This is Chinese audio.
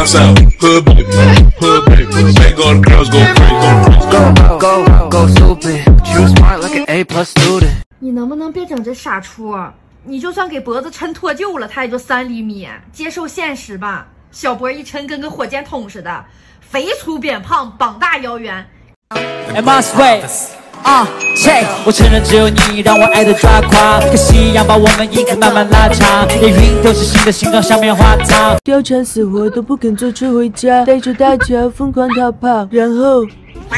south. Hood baby, make all the girls go crazy, Go stupid, true smart like an A+ student。 你能不能别整这傻出？你就算给脖子抻脱臼了，它也就3厘米，接受现实吧。小脖一抻跟个火箭筒似的，肥粗扁胖，膀大腰圆。 I must wait。切！我承认只有你让我爱的抓狂，可惜一样把我们影子慢慢拉长，连云都是新的形状，像棉花糖。 貂蝉死活都不肯坐车回家，带着大乔疯狂逃跑，然后。